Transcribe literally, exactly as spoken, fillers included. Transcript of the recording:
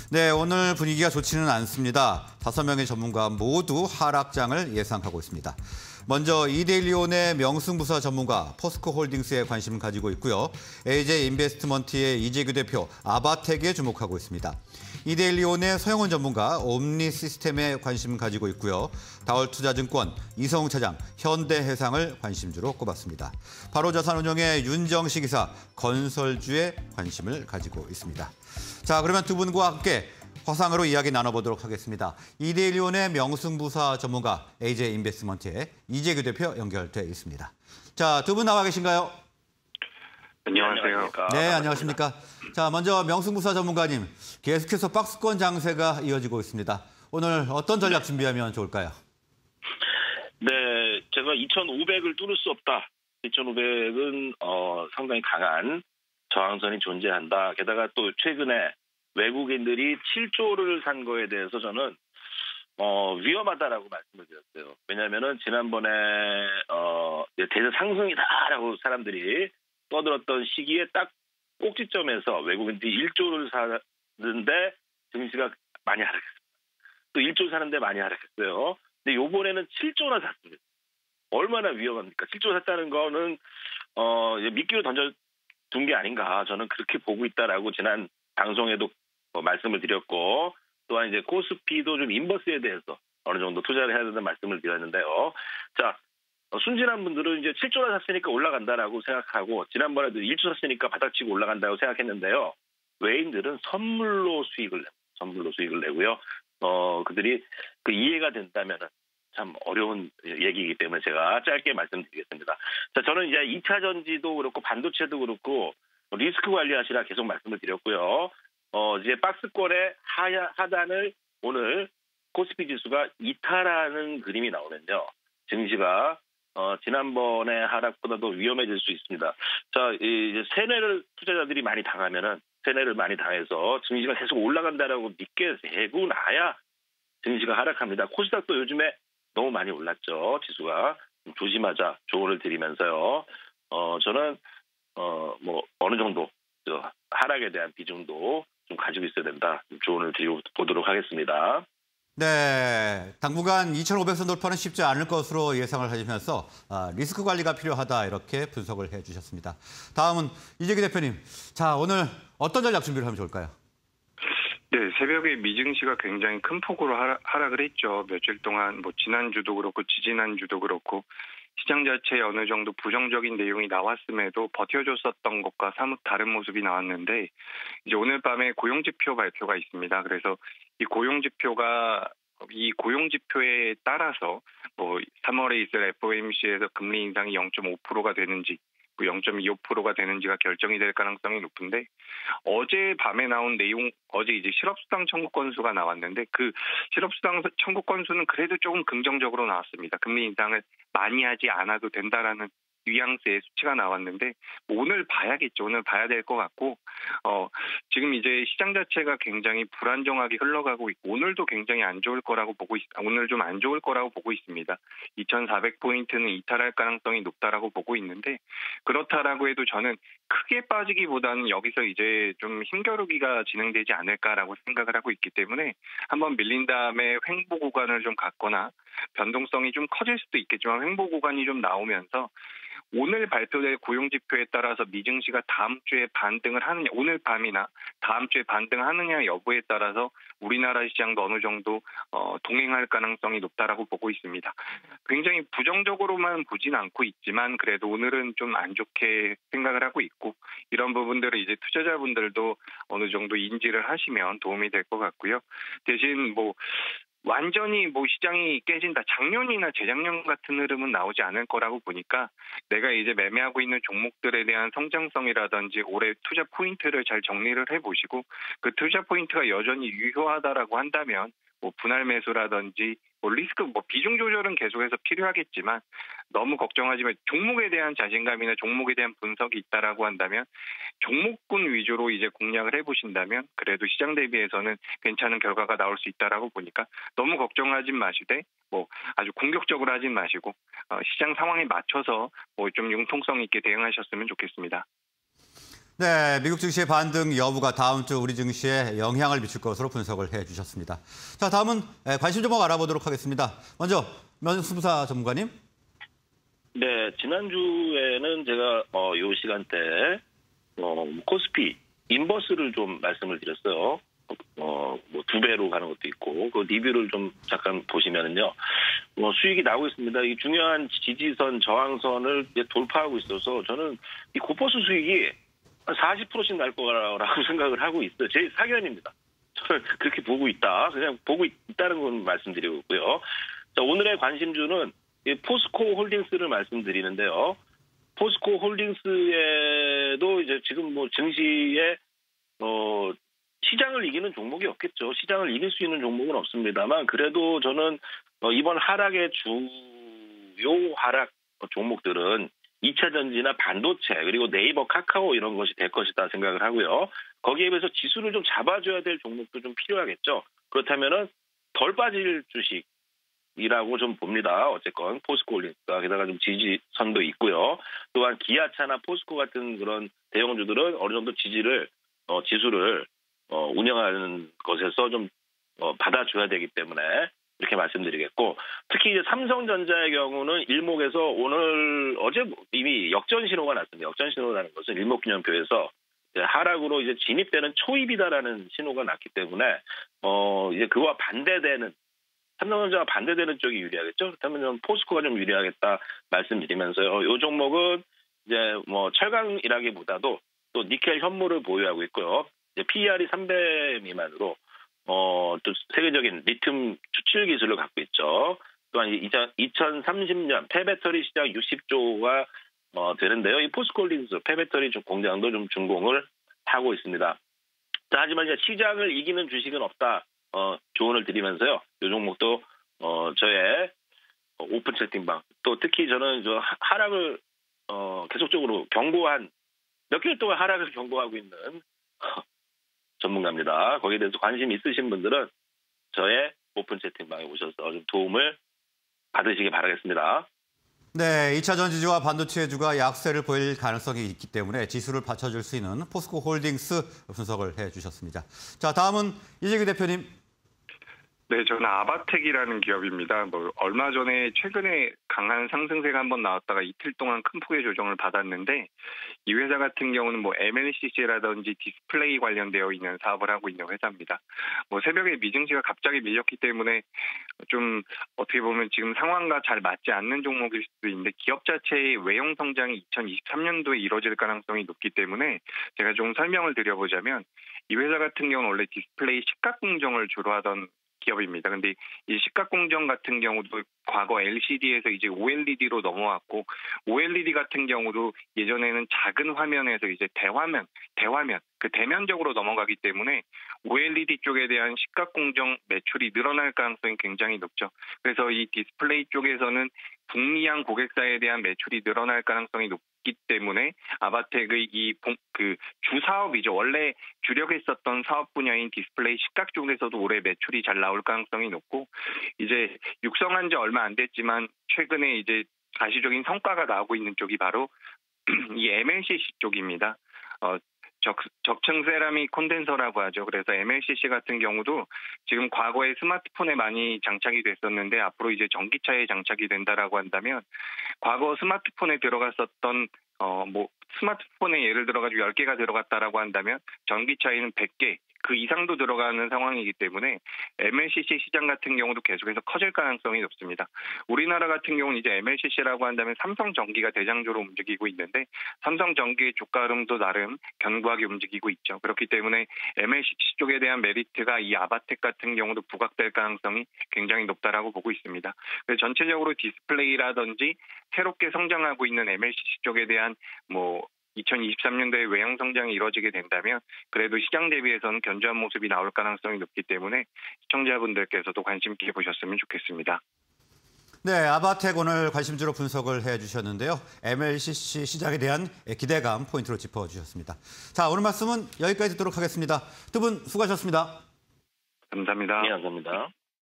네, 오늘 분위기가 좋지는 않습니다. 다섯 명의 전문가 모두 하락장을 예상하고 있습니다. 먼저 이데일리온의 명승부사 전문가 포스코홀딩스에 관심을 가지고 있고요. 에이제이인베스트먼트의 이재규 대표 아바텍에 주목하고 있습니다. 이데일리온의 서영원 전문가 옴니시스템에 관심을 가지고 있고요. 다올투자증권 이성웅 차장 현대해상을 관심주로 꼽았습니다. 바로자산운용의 윤정식 이사 건설주에 관심을 가지고 있습니다. 자, 그러면 두 분과 함께 화상으로 이야기 나눠보도록 하겠습니다. 이데일리온의 명승부사 전문가 에이제이인베스트먼트의 이재규 대표 연결돼 있습니다. 자, 두 분 나와 계신가요? 안녕하세요. 네, 안녕하십니까. 자, 먼저 명승부사 전문가님, 계속해서 박스권 장세가 이어지고 있습니다. 오늘 어떤 전략 준비하면 좋을까요? 네, 제가 이천오백을 뚫을 수 없다. 이천오백은 어, 상당히 강한 저항선이 존재한다. 게다가 또 최근에 외국인들이 칠조를 산 거에 대해서 저는 어, 위험하다라고 말씀을 드렸어요. 왜냐하면은 지난번에 어, 대세 상승이다라고 사람들이 떠들었던 시기에 딱 꼭지점에서 외국인들이 일조를 사는데 증시가 많이 하락했습니다. 또 일조 사는데 많이 하락했어요. 근데 이번에는 칠조나 샀습니다. 얼마나 위험합니까? 칠조 샀다는 거는 어, 미끼로 던져둔 게 아닌가. 저는 그렇게 보고 있다라고 지난 방송에도 어, 말씀을 드렸고, 또한 이제 코스피도 좀 인버스에 대해서 어느 정도 투자를 해야 된다는 말씀을 드렸는데요. 자, 어, 순진한 분들은 이제 칠조나 샀으니까 올라간다라고 생각하고, 지난번에도 일조 샀으니까 바닥치고 올라간다고 생각했는데요. 외인들은 선물로 수익을 냅니다. 선물로 수익을 내고요. 어, 그들이 그 이해가 된다면은 참 어려운 얘기이기 때문에 제가 짧게 말씀드리겠습니다. 자, 저는 이제 이 차 전지도 그렇고 반도체도 그렇고 리스크 관리하시라 계속 말씀을 드렸고요. 어, 이제 박스권의 하, 하단을 오늘 코스피 지수가 이탈하는 그림이 나오면요. 증시가 어, 지난번의 하락보다도 위험해질 수 있습니다. 자, 이제 세뇌를 투자자들이 많이 당하면은 세뇌를 많이 당해서 증시가 계속 올라간다라고 믿게 되고 나야 증시가 하락합니다. 코스닥도 요즘에 너무 많이 올랐죠. 지수가. 조심하자 조언을 드리면서요. 어, 저는 어, 뭐 어느 정도 하락에 대한 비중도 좀 가지고 있어야 된다. 조언을 드리고 보도록 하겠습니다. 네, 당분간 이천오백 선 돌파는 쉽지 않을 것으로 예상을 하시면서 아, 리스크 관리가 필요하다 이렇게 분석을 해주셨습니다. 다음은 이재규 대표님. 자, 오늘 어떤 전략 준비를 하면 좋을까요? 네, 새벽에 미증시가 굉장히 큰 폭으로 하락, 하락을 했죠. 며칠 동안 뭐 지난주도 그렇고 지지난주도 그렇고 시장 자체에 어느 정도 부정적인 내용이 나왔음에도 버텨줬었던 것과 사뭇 다른 모습이 나왔는데 이제 오늘 밤에 고용지표 발표가 있습니다. 그래서 이 고용지표가 이 고용지표에 따라서 뭐 삼월에 있을 에프오엠씨에서 금리 인상이 영 점 오 퍼센트가 되는지 영 점 이오 퍼센트가 되는지가 결정이 될 가능성이 높은데 어제 밤에 나온 내용 어제 이제 실업수당 청구 건수가 나왔는데 그 실업수당 청구 건수는 그래도 조금 긍정적으로 나왔습니다. 금리 인상을 많이 하지 않아도 된다라는 뉘앙스의 수치가 나왔는데 오늘 봐야겠죠. 오늘 봐야 될 것 같고 어 지금 이제 시장 자체가 굉장히 불안정하게 흘러가고 있고 오늘도 굉장히 안 좋을 거라고 보고 있, 오늘 좀 안 좋을 거라고 보고 있습니다. 이천사백 포인트는 이탈할 가능성이 높다라고 보고 있는데 그렇다라고 해도 저는 크게 빠지기보다는 여기서 이제 좀 힘겨루기가 진행되지 않을까라고 생각을 하고 있기 때문에 한번 밀린 다음에 횡보 구간을 좀 갖거나 변동성이 좀 커질 수도 있겠지만 횡보 구간이 좀 나오면서 오늘 발표될 고용지표에 따라서 미증시가 다음 주에 반등을 하느냐, 오늘 밤이나 다음 주에 반등하느냐 여부에 따라서 우리나라 시장도 어느 정도 어, 동행할 가능성이 높다라고 보고 있습니다. 굉장히 부정적으로만 보진 않고 있지만 그래도 오늘은 좀 안 좋게 생각을 하고 있고 이런 부분들을 이제 투자자분들도 어느 정도 인지를 하시면 도움이 될 것 같고요. 대신 뭐 완전히 뭐 시장이 깨진다. 작년이나 재작년 같은 흐름은 나오지 않을 거라고 보니까 내가 이제 매매하고 있는 종목들에 대한 성장성이라든지 올해 투자 포인트를 잘 정리를 해보시고 그 투자 포인트가 여전히 유효하다라고 한다면 뭐 분할 매수라든지 뭐 리스크 뭐 비중 조절은 계속해서 필요하겠지만 너무 걱정하지 마. 종목에 대한 자신감이나 종목에 대한 분석이 있다라고 한다면 종목군 위주로 이제 공략을 해보신다면 그래도 시장 대비해서는 괜찮은 결과가 나올 수 있다라고 보니까 너무 걱정하지 마시되 뭐 아주 공격적으로 하진 마시고 어, 시장 상황에 맞춰서 뭐 좀 융통성 있게 대응하셨으면 좋겠습니다. 네, 미국 증시의 반등 여부가 다음 주 우리 증시에 영향을 미칠 것으로 분석을 해주셨습니다. 자, 다음은 관심 종목 알아보도록 하겠습니다. 먼저 명승부사 전문가님. 네, 지난주에는 제가 어, 요 시간대 어, 코스피 인버스를 좀 말씀을 드렸어요. 어, 뭐 두 배로 가는 것도 있고 그 리뷰를 좀 잠깐 보시면은요, 뭐 수익이 나오고 있습니다. 이 중요한 지지선, 저항선을 이제 돌파하고 있어서 저는 이 고퍼스 수익이 한 사십 퍼센트씩 날 거라고 생각을 하고 있어요. 제 사견입니다. 저는 그렇게 보고 있다. 그냥 보고 있다는 건 말씀드리고 있고요. 자, 오늘의 관심주는 이 포스코 홀딩스를 말씀드리는데요. 포스코 홀딩스에도 이제 지금 뭐 증시에 어 시장을 이기는 종목이 없겠죠. 시장을 이길 수 있는 종목은 없습니다만 그래도 저는 어, 이번 하락의 주요 하락 종목들은 이 차 전지나 반도체 그리고 네이버, 카카오 이런 것이 될 것이다 생각을 하고요. 거기에 비해서 지수를 좀 잡아줘야 될 종목도 좀 필요하겠죠. 그렇다면은 덜 빠질 주식이라고 좀 봅니다. 어쨌건 포스코 홀딩스가 게다가 좀 지지선도 있고요. 또한 기아차나 포스코 같은 그런 대형주들은 어느 정도 지지를 어, 지수를 어, 운영하는 것에서 좀 어, 받아줘야 되기 때문에 이렇게 말씀드리겠고, 특히 이제 삼성전자의 경우는 일목에서 오늘 어제 이미 역전 신호가 났습니다. 역전 신호라는 것은 일목균형표에서 이제 하락으로 이제 진입되는 초입이다라는 신호가 났기 때문에 어 이제 그와 반대되는 삼성전자가 반대되는 쪽이 유리하겠죠. 그렇다면 포스코가 좀 유리하겠다 말씀드리면서요. 이 종목은 이제 뭐 철강이라기보다도 또 니켈 현물을 보유하고 있고요. 이제 피이알이 삼 배 미만으로 어, 또 세계적인 리튬 추출 기술을 갖고 있죠. 또한 이천삼십 년 폐배터리 시장 육십 조가 어, 되는데요. 이 포스코홀딩스 폐배터리 공장도 좀 준공을 하고 있습니다. 자, 하지만 이제 시장을 이기는 주식은 없다. 어, 조언을 드리면서요. 이 종목도 어, 저의 오픈 채팅방 또 특히 저는 저 하락을 어, 계속적으로 경고한 몇 개월 동안 하락을 경고하고 있는 전문가입니다. 거기에 대해서 관심 있으신 분들은 저의 오픈 채팅방에 오셔서 좀 도움을 받으시기 바라겠습니다. 네, 이 차 전지주와 반도체주가 약세를 보일 가능성이 있기 때문에 지수를 받쳐줄 수 있는 포스코 홀딩스 분석을 해주셨습니다. 자, 다음은 이재규 대표님. 네, 저는 아바텍이라는 기업입니다. 뭐 얼마 전에 최근에 강한 상승세가 한번 나왔다가 이틀 동안 큰 폭의 조정을 받았는데, 이 회사 같은 경우는 뭐 엠엘씨씨라든지 디스플레이 관련되어 있는 사업을 하고 있는 회사입니다. 뭐 새벽에 미증시가 갑자기 밀렸기 때문에 좀 어떻게 보면 지금 상황과 잘 맞지 않는 종목일 수도 있는데, 기업 자체의 외형 성장이 이천이십삼 년도에 이루어질 가능성이 높기 때문에 제가 좀 설명을 드려보자면, 이 회사 같은 경우는 원래 디스플레이 시각 공정을 주로 하던 기업입니다. 근데 이 시각 공정 같은 경우도 과거 엘시디에서 이제 오엘이디로 넘어왔고, 오엘이디 같은 경우도 예전에는 작은 화면에서 이제 대화면, 대화면, 그 대면적으로 넘어가기 때문에 오엘이디 쪽에 대한 시각 공정 매출이 늘어날 가능성이 굉장히 높죠. 그래서 이 디스플레이 쪽에서는 북미향 고객사에 대한 매출이 늘어날 가능성이 높기 때문에 아바텍의 이 그 주사업이죠. 원래 주력했었던 사업 분야인 디스플레이 시각 쪽에서도 올해 매출이 잘 나올 가능성이 높고, 이제 육성한 지 얼마 안 됐지만 최근에 이제 가시적인 성과가 나오고 있는 쪽이 바로 이 엠엘씨씨 쪽입니다. 어, 적, 적층 세라믹 콘덴서라고 하죠. 그래서 엠엘씨씨 같은 경우도 지금 과거에 스마트폰에 많이 장착이 됐었는데 앞으로 이제 전기차에 장착이 된다라고 한다면, 과거 스마트폰에 들어갔었던 어, 뭐 스마트폰에 예를 들어가지고 열 개가 들어갔다라고 한다면 전기차에는 백 개, 그 이상도 들어가는 상황이기 때문에 엠엘씨씨 시장 같은 경우도 계속해서 커질 가능성이 높습니다. 우리나라 같은 경우는 이제 엠엘씨씨라고 한다면 삼성전기가 대장주로 움직이고 있는데, 삼성전기의 주가 흐름도 나름 견고하게 움직이고 있죠. 그렇기 때문에 엠엘씨씨 쪽에 대한 메리트가 이 아바텍 같은 경우도 부각될 가능성이 굉장히 높다라고 보고 있습니다. 그래서 전체적으로 디스플레이라든지 새롭게 성장하고 있는 엠엘씨씨 쪽에 대한 뭐 이천이십삼 년도에 외형 성장이 이루어지게 된다면 그래도 시장 대비해서는 견조한 모습이 나올 가능성이 높기 때문에 시청자분들께서도 관심 있게 보셨으면 좋겠습니다. 네, 아바텍 오늘 관심주로 분석을 해주셨는데요. 엠엘씨씨 시장에 대한 기대감 포인트로 짚어주셨습니다. 자, 오늘 말씀은 여기까지 듣도록 하겠습니다. 두 분 수고하셨습니다. 감사합니다. 네, 감사합니다.